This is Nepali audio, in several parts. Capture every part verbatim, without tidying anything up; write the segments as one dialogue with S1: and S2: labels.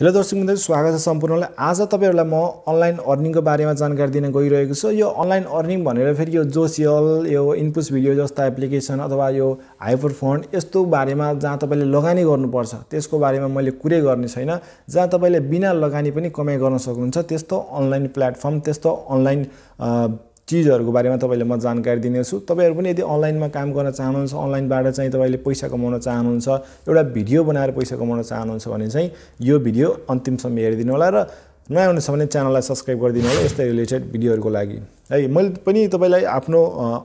S1: हेलो दर्शक मित्रहरु, स्वागत छ सम्पूर्णलाई। आज तपाईहरुलाई म अनलाइन अर्निङको बारेमा जानकारी दिन गइरहेको छु। यो अनलाइन अर्निङ भनेर फेरि यो जोसियल, यो इनपुट्स भिडियो जस्ता एप्लिकेसन अथवा यो हाइपर फन्ड यस्तो बारेमा जहाँ तपाईले लगानी गर्नुपर्छ त्यसको बारेमा मैले कुरै गर्ने छैन। जहाँ तपाईले बिना लगानी पनि कमाइ गर्न सक्नुहुन्छ त्यस्तो अनलाइन प्लेटफर्म, त्यस्तो अनलाइन चीजहरुको बारेमा तपाईले म जानकारी दिनेछु। तपाईहरु पनि यदि अनलाइनमा काम गर्न चाहनुहुन्छ, अनलाइनबाट चाहिँ तपाईले पैसा कमाउन चाहनुहुन्छ, एउटा भिडियो बनाएर पैसा कमाउन चाहनुहुन्छ भने चाहिँ यो भिडियो अन्तिमसम्म हेरिदिनु होला र नयाँ हुनुहुन्छ भने च्यानललाई सब्स्क्राइब गरिदिनु होला यस्तै रिलेटेड भिडियोहरुको लागि। है मैले पनि तपाईलाई आफ्नो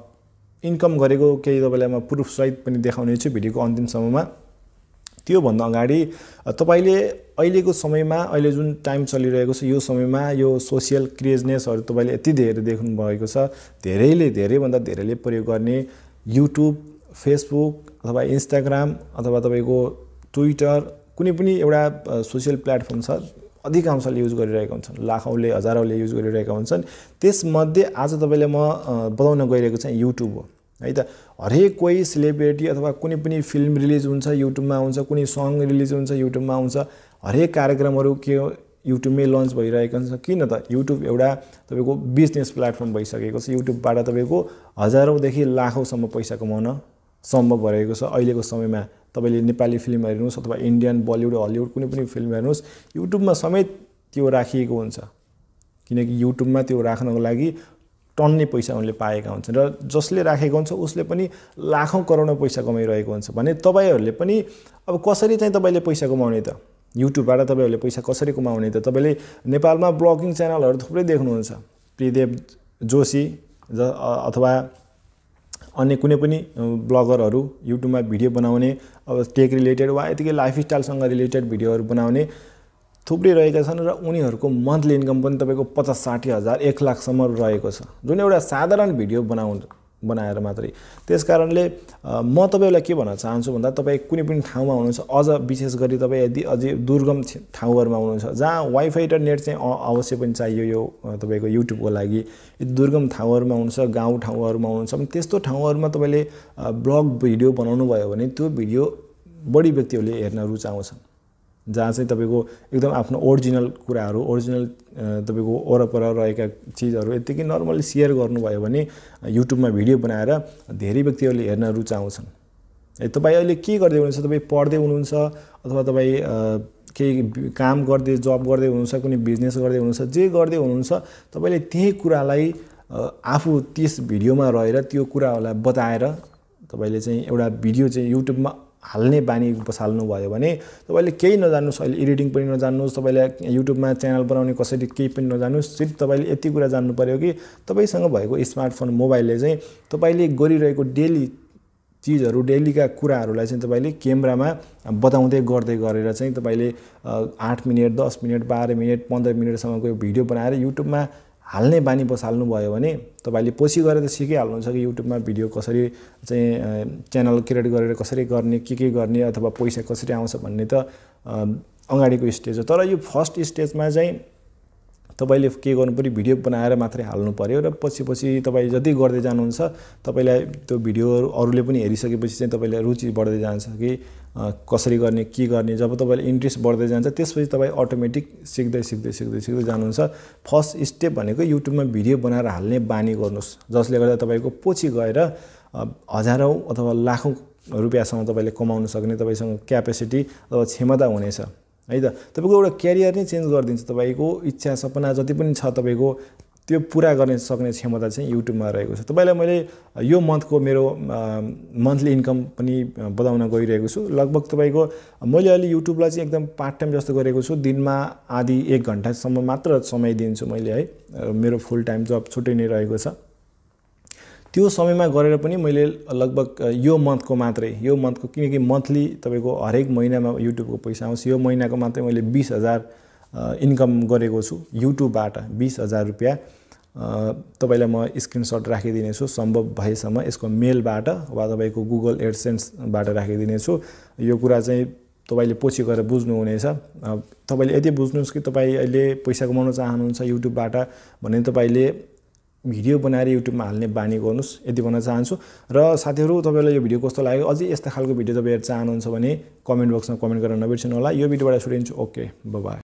S1: इन्कम गरेको केही तपाईलाई म प्रुफ सहित पनि देखाउने छु भिडियोको अन्तिमसम्ममा। त्यो भन्दा अगाडि तपाईले अहिलेको समयमा, अहिले जुन टाइम चलिरहेको छ यो समयमा यो सोशल क्रेजनेसहरु तपाईले यति धेरै देख्नु भएको छ। धेरैले धेरै भन्दा धेरैले प्रयोग गर्ने युट्युब, फेसबुक अथवा इन्स्टाग्राम अथवा तपाईको ट्विटर, कुनै पनि एउटा सोशल प्लेटफर्म छ, अधिकांशले युज गरिरहेका हुन्छन्, लाखौंले हजारौंले युज गरिरहेका हुन्छन्। त्यसमध्ये आज तपाईले म बताउन गइरहेको चाहिँ युट्युब हो। है त हरेक कोही सेलिब्रिटी अथवा कुनै पनि फिल्म रिलिज हुन्छ युट्युबमा आउँछ, कुनै सङ रिलिज हुन्छ युट्युबमा आउँछ, हरेक कार्यक्रमहरु के युट्युबमै लन्च भइरहेको छ। किन त युट्युब एउटा तपाईको बिजनेस प्लेटफर्म भइसकेको छ। युट्युबबाट तपाईको हजारौं देखि लाखौंसम्म पैसा कमाउन सम्भव भएको छ अहिलेको समयमा। तपाईले नेपाली फिल्म हेर्नुस् अथवा इन्डियन, बलिउड, हलिउड कुनै पनि फिल्म हेर्नुस्, युट्युबमा समेत त्यो राखिएको हुन्छ। किनकि युट्युबमा त्यो राख्नको लागि टन्नै पैसा उनले पाएका हुन्छन् र जसले राखेको हुन्छ उसले पनि लाखौं करोडौं पैसा कमाइरहेको हुन्छ। भने तपाईहरुले पनि अब कसरी चाहिँ तपाईले पैसा कमाउने त? युट्युबबाट तपाईहरुले पैसा कसरी कमाउने त? तपाईले नेपालमा ब्लगिङ च्यानलहरु थुप्रै देख्नुहुन्छ। प्रिदेव जोशी अथवा अन्य कुनै पनि ब्लगरहरु युट्युबमा भिडियो बनाउने, अब टेक रिलेटेड वा यतिकै लाइफस्टाइलसँग रिलेटेड भिडियोहरु बनाउने थुप्रै रहेका छन् र उनीहरुको मन्थली इन्कम पनि तपाईको पचास साठी हजार एक लाख सम्म रहेको छ, जुन एउटा साधारण भिडियो बनाउन बनाएर मात्रै। त्यसकारणले म तपाईलाई के भन्न चाहन्छु भन्दा तपाई कुनै पनि ठाउँमा हुनुहुन्छ, अझ विशेष गरी तपाई यदि अझै दुर्गम ठाउँहरुमा हुनुहुन्छ जहाँ वाइफाई र नेट चाहिँ अवश्य पनि चाहियो यो तपाईको युट्युबको लागि, यदि दुर्गम ठाउँहरुमा हुनुहुन्छ, गाउँ ठाउँहरुमा हुनुहुन्छ भने त्यस्तो ठाउँहरुमा तपाईले ब्लग भिडियो बनाउनु भयो भने त्यो भिडियो बढी व्यक्तिहरुले हेर्न रुचाउँछन्। जहाँ चाहिँ तपाईको एकदम आफ्नो ओरिजिनल कुराहरु, ओरिजिनल तपाईको वरपर रहेका चीजहरु यतिकै नर्मली शेयर गर्नुभयो भने युट्युबमा भिडियो बनाएर धेरै व्यक्तिहरुले हेर्न रुचाउँछन्। ए तपाई अहिले के गर्दै हुनुहुन्छ? तपाई पढ्दै हुनुहुन्छ अथवा तपाई केही काम गर्दै, जब गर्दै हुनुहुन्छ, कुनै बिजनेस गर्दै हुनुहुन्छ, जे गर्दै हुनुहुन्छ तपाईले त्यही कुरालाई आफू त्यस भिडियोमा रहेर त्यो कुराहरुलाई बताएर तपाईले चाहिँ एउटा भिडियो चाहिँ युट्युबमा हाल्ने बानी बसाल्नु भयो भने तपाईले केही नजान्नुस्, अहिले एडिटिङ पनि नजान्नुस्, तपाईले युट्युबमा च्यानल बनाउने कसरी केही पनि नजान्नुस्, सिर्फ तपाईले यति कुरा जान्नु पर्यो कि तपाईसँग भएको स्मार्टफोन मोबाइलले चाहिँ तपाईले गरिरहेको डेली चीजहरु, डेलीका कुराहरुलाई चाहिँ तपाईले क्यामेरामा बताउँदै गर्दै गरेर चाहिँ तपाईले आठ मिनेट, दस मिनेट, बाह्र मिनेट, पन्ध्र मिनेटसम्मको भिडियो बनाएर युट्युबमा हाल्ने बानी बसाल्नु भयो भने तपाईले पछि गएर त सिकिहाल्नुहुन्छ कि युट्युबमा भिडियो कसरी चाहिँ च्यानल क्रिएट गरेर कसरी गर्ने, के के गर्ने अथवा पैसा कसरी आउँछ भन्ने त अगाडिको स्टेज हो। तर यो फर्स्ट स्टेजमा चाहिँ तपाईले के गर्नु पर्यो, भिडियो बनाएर मात्रै हाल्नु पर्यो र पछि पछि तपाई जति गर्दै जानुहुन्छ तपाईलाई त्यो भिडियो अरूले पनि हेरिसकेपछि चाहिँ तपाईलाई रुचि बढ्दै जान्छ कि कसरी गर्ने, के गर्ने। जब तपाईलाई इन्ट्रेस्ट बढ्दै जान्छ त्यसपछि तपाई अटोमेटिक सिक्दै सिक्दै सिक्दै सिक्दै जानुहुन्छ। फर्स्ट स्टेप भनेको युट्युबमा भिडियो बनाएर हाल्ने बानी गर्नुस्, जसले गर्दा तपाईको पछि गएर हजारौं अथवा लाखौं रुपैयाँसम्म तपाईले कमाउन सक्ने तपाईसँग क्यापेसिटी अथवा क्षमता हुनेछ। है त तपाईको एउटा क्यारियर नै चेन्ज गरिदिन्छ। तपाईको इच्छा, सपना जति पनि छ तपाईको त्यो पूरा गर्ने सक्ने क्षमता चाहिँ युट्युबमा रहेको छ। तपाईलाई मैले यो मन्थको मेरो मन्थली इन्कम पनि बताउन गइरहेको छु। लगभग तपाईको मैले अहिले युट्युबलाई चाहिँ एकदम पार्ट टाइम जस्तो गरेको छु। दिनमा आधी एक घण्टासम्म मात्र समय दिन्छु मैले। है मेरो फुल टाइम जब छुट्टै नै रहेको छ। त्यो समयमा गरेर पनि मैले लगभग यो मन्थको मात्रै, यो मन्थको किनकि मन्थली तपाईको हरेक महिनामा युट्युबको पैसा आउँछ, यो महिनाको मात्रै मैले बीस हजार इन्कम गरेको छु युट्युबबाट। बीस हजार रुपैयाँ तपाईलाई म स्क्रिनशट राखिदिनेछु सम्भव भएसम्म, यसको मेलबाट वा तपाईको गुगल एडसेन्सबाट राखिदिनेछु। यो कुरा चाहिँ तपाईले पछि गएर बुझ्नुहुनेछ। तपाईले यदि बुझ्नुस् कि तपाई अहिले पैसा कमाउन चाहनुहुन्छ युट्युबबाट भने तपाईले भिडियो बनाएर युट्युबमा हाल्ने बानी गर्नुस्, यति भन्न चाहन्छु। र साथीहरु तपाईलाई यो भिडियो कस्तो लाग्यो, अझै यस्ता खालको भिडियो तपाईहरु चाहनुहुन्छ भने कमेन्ट बक्समा कमेन्ट गर्न नबिर्सनु होला। यो भिडियोबाट छुटिन्छु। Okay, bye bye.